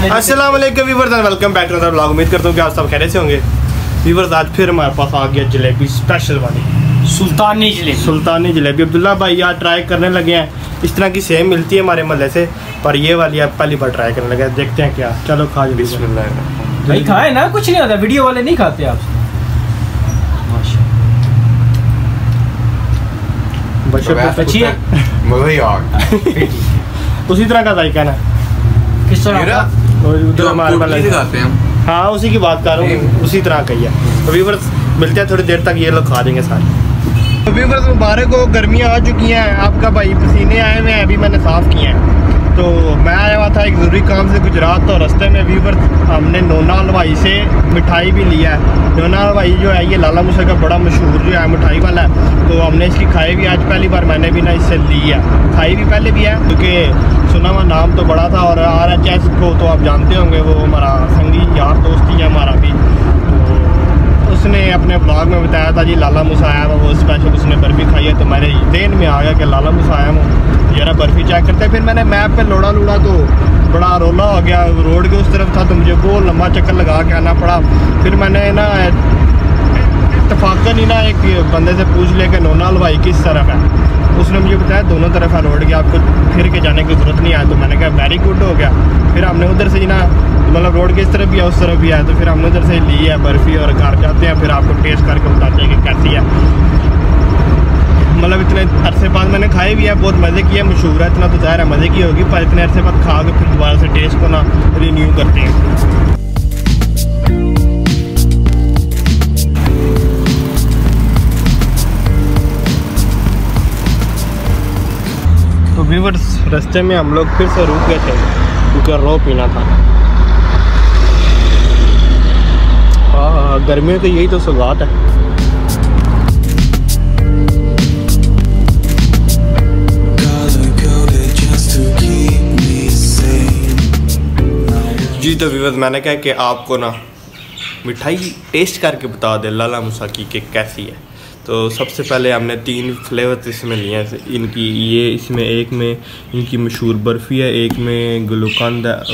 अस्सलाम वालेकुम viewers, welcome back to the vlog. उम्मीद करता हूँ कि आप सब खैरियत से होंगे। व्यूअर्स, आज फिर हमारे पास आ गया जलेबी स्पेशल वाली सुल्तानी जलेबी। अब्दुल्ला भाई आज ट्राई करने लगे हैं। इस तरह की सेम मिलती है हमारे महल्ले से, पर ये वाली आप पहली बार ट्राई करने लगे। देखते हैं क्या। चलो खा लो। बिस्मिल्लाह भाई खाए ना, कुछ नहीं होता। वीडियो वाले नहीं खाते आप। उसी तरह का जायका ना, किस तरह उधर हमारे खाते हैं। हाँ, उसी की बात कर रहा हूँ, उसी तरह का ही है। तो व्यूअर्स मिलते हैं थोड़ी देर तक, ये लोग खा देंगे सारे। तो व्यूअर्स मुबारक हो, गर्मियाँ आ चुकी हैं। आपका भाई पसीने आए हुए हैं, अभी मैंने साफ़ किए हैं। तो मैं आया हुआ था एक ज़रूरी काम से गुजरात। तो रास्ते में व्यूअर्स हमने नोना हलवाई से मिठाई भी लिया है। नोना हलवाई जो है ये लाला मूसा का बड़ा मशहूर जो है मिठाई वाला है। तो हमने इसकी खाई भी आज पहली बार मैंने भी ना इससे ली है। खाई भी पहले भी है, क्योंकि सुना हुआ नाम तो बड़ा था। और RHS को तो आप जानते होंगे, वो हमारा संगी यार दोस्त ही है हमारा भी। तो उसने अपने ब्लॉग में बताया था जी लाला मूसा आया हुआ, वो स्पेशल उसने बर्फ़ी खाई है। तो मेरे देन में आ गया कि लाला मूसा आया हूँ, यार बर्फ़ी चेक करते हैं। फिर मैंने मैप पे लोड़ा तो बड़ा रोला हो गया, रोड के उस तरफ था, तो मुझे वो लंबा चक्कर लगा के आना पड़ा। फिर मैंने ना इत्तफाकन ही ना एक बंदे से पूछ लिया कि नोना हलवाई किस तरफ है। उसने मुझे बताया दोनों तरफ है रोड की, आपको फिर के जाने की ज़रूरत नहीं है। तो मैंने कहा वेरी गुड हो गया। फिर हमने उधर से ही ना, मतलब रोड के इस तरफ भी है उस तरफ भी है। तो फिर हमने उधर से ली है बर्फ़ी और घर जाते हैं, फिर आपको टेस्ट करके बताते हैं कि कैसी है। मतलब इतने अरसे बाद मैंने खाए भी है, बहुत मज़े की है। मशहूर है इतना तो ज़ाहिर है मज़े की होगी, पर इतने अरसे बाद खा के फिर दोबारा से टेस्ट को ना रिन्यू करते हैं। तो व्यूअर्स रास्ते में हम लोग फिर से रुक गए थे, क्योंकि रो पीना था। हाँ, गर्मियों की यही तो सौगात है। जी तो व्यूअर्स मैंने कहा कि आपको ना मिठाई टेस्ट करके बता दे लाला मूसा की कि कैसी है। तो सबसे पहले हमने 3 फ्लेवर इसमें लिए हैं इनकी। ये इसमें एक में इनकी मशहूर बर्फ़ी है, एक में गुलकंद है,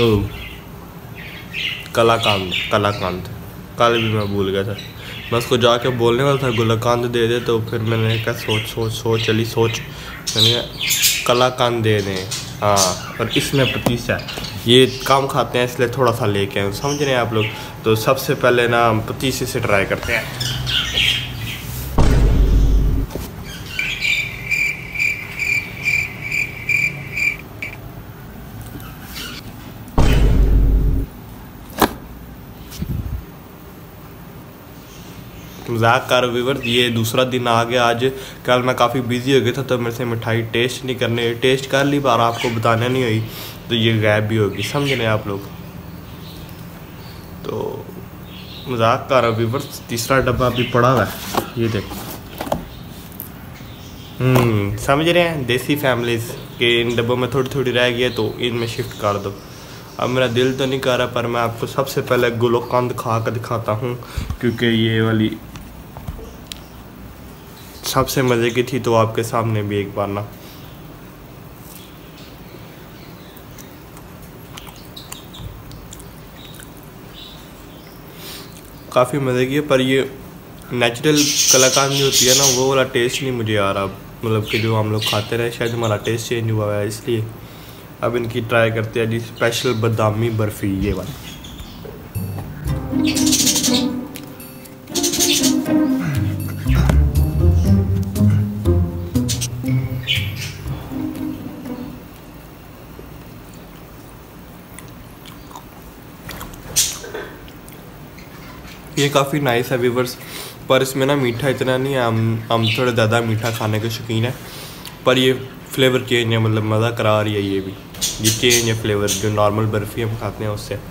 कलाकंद कल भी मैं भूल गया था। मैं उसको जाके बोलने वाला था गुलकंद दे दे, तो फिर मैंने कहा सोच मैंने कलाकंद दे दें। हाँ, और इसमें पतीसा है, ये कम खाते हैं इसलिए थोड़ा सा लेके आए, समझ रहे हैं आप लोग। तो सबसे पहले ना हम पतीसे से ट्राई करते हैं। मजाक कर व्यूअर्स, ये दूसरा दिन आ गया आज। कल मैं काफ़ी बिजी हो गया था, तो मेरे से मिठाई टेस्ट नहीं करने, टेस्ट कर ली पर आपको बताने नहीं हुई, तो ये गायब भी होगी, समझ रहे हैं आप लोग। तो मजाक कर व्यूअर्स, तीसरा डब्बा अभी पड़ा हुआ है, ये देखो। समझ रहे हैं, देसी फैमिलीज़ के इन डब्बों में थोड़ी थोड़ी रह गई है, तो इनमें शिफ्ट कर दो। अब मेरा दिल तो नहीं कर रहा, पर मैं आपको सबसे पहले गुलकंद खा कर दिखाता हूँ, क्योंकि ये वाली सबसे मज़े की थी। तो आपके सामने भी एक बार ना काफ़ी मज़े की है, पर ये नेचुरल कलाकंद जो होती है ना, वो वाला टेस्ट नहीं मुझे आ रहा। मतलब कि जो हम लोग खाते रहे, शायद हमारा टेस्ट चेंज हुआ है, इसलिए अब इनकी ट्राई करते हैं जी स्पेशल बादामी बर्फ़ी, ये वाली। ये काफ़ी नाइस है व्यूअर्स, पर इसमें ना मीठा इतना नहीं है। हम थोड़ा ज़्यादा मीठा खाने के शौकीन है, पर ये फ्लेवर चेंज है, मतलब मज़ा करा रही है। ये चेंज है फ्लेवर, जो नॉर्मल बर्फ़ी हम खाते हैं उससे।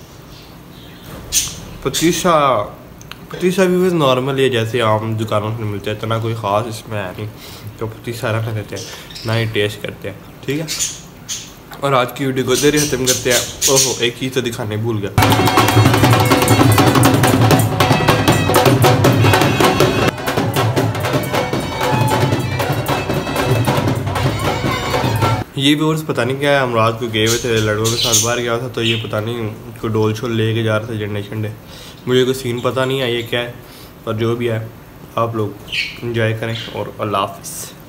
पतीसा व्यूअर्स नॉर्मल है, जैसे आम दुकानों में मिलते हैं, इतना कोई ख़ास इसमें है नहीं। तो पतीसा रख देते हैं ना, ही टेस्ट करते हैं, ठीक है। और आज की वीडियो को देर ख़त्म करते हैं। ओहो, एक चीज़ तो दिखाने भूल गया। ये व्यूअर्स पता नहीं क्या है, हम रात को गए हुए थे लड़कों के साथ बाहर गया था, तो ये पता नहीं कोई डोल शोल लेके जा रहे थे झंडे शंडे, मुझे कोई सीन पता नहीं है ये क्या है, पर जो भी है आप लोग एंजॉय करें और अल्लाह हाफिज़।